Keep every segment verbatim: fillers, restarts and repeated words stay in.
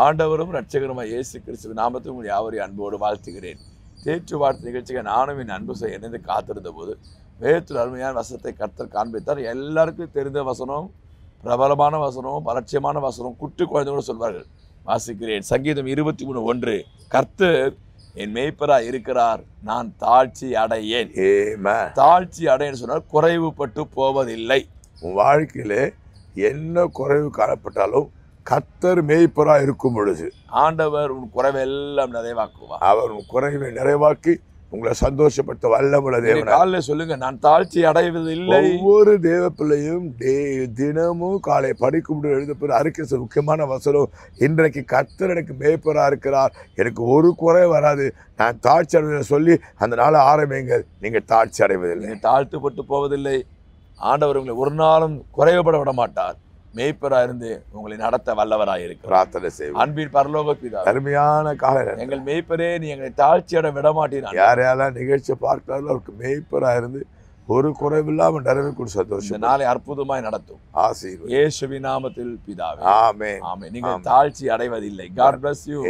ஆண்டவரும் இரட்சகருமாய் இயேசு கிறிஸ்துவின் நாமத்தில் உங்கள் யாவரையும் அன்போடு வாழ்த்துகிறேன். தேற்று வாழ்த்து நிகழ்ச்சிக்கு நானும் என் அன்பு செய்ய இணைந்து காத்திருந்த போது வேதத்தில் அருமையான வசனத்தை கர்த்தர் காண்பித்தார். எல்லாருக்கும் தெரிந்த வசனம், பிரபலமான வசனம், பலட்சியமான வசனம், குட்டு குழந்தையோடு சொல்வார்கள். வாசிக்கிறேன். சங்கீதம் இருபத்தி மூணு ஒன்று. கர்த்தர் என் மேய்ப்பராய் இருக்கிறார், நான் தாழ்ச்சி அடையேன். தாழ்ச்சி அடையேன்னு சொன்னால் குறைவுபட்டு போவதில்லை. உன் வாழ்க்கையிலே என்ன குறைவு காணப்பட்டாலும் கர்த்தர் மேய்ப்பராய் இருக்கும் பொழுது ஆண்டவர் உன் குறைவெல்லாம் நிறைவாக்குவார். அவர் உன் குறைவை நிறைவாக்கி உங்களை சந்தோஷப்படுத்த வல்லமுள்ள தேவன். காலையில சொல்லுங்க, நான் தாழ்ச்சி அடைவதில்லை. ஒவ்வொரு தேவ பிள்ளையும் தினமும் காலை படிக்கும் எழுதப்பெற அறிக்கை முக்கியமான வசனம், இன்றைக்கு கர்த்தர் எனக்கு மேய்ப்பரா இருக்கிறார், எனக்கு ஒரு குறை வராது, நான் தாழ்ச்சி அடைவதை சொல்லி அந்த நாளை ஆரம்பிங்கள். நீங்கள் தாழ்ச்சி அடைவதில்லை, தாழ்த்துப்பட்டு போவதில்லை. ஆண்டவர் உங்களை ஒரு நாளும் குறைவுபட விட மாட்டார். மேய்ப்பரா இருந்து உங்களை நடத்த வல்லவராய் இருக்கு. பிரார்த்தனை செய்வோம். அன்பின் பரலோக பிதா, அருமையான கால எங்கள் மேய்ப்பரே, நீ எங்களை தாழ்ச்சியட விட மாட்டீங்க. யார் யாரெல்லாம் நிகழ்ச்சியை பார்க்கிறார்களோ அவருக்கு மேய்ப்பரா இருந்து ஒரு குறைவில்லாமல் நிறைவே கூட சந்தோஷம் நாளை அற்புதமாய் நடத்தும். ஆசீர்வாதம் இயேசுவின் நாமத்தில் பிதாவே, ஆமென். ஆமென். நீங்கள் தாழ்ச்சி அடைவதில்லை. God bless you.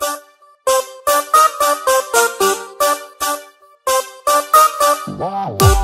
Amen.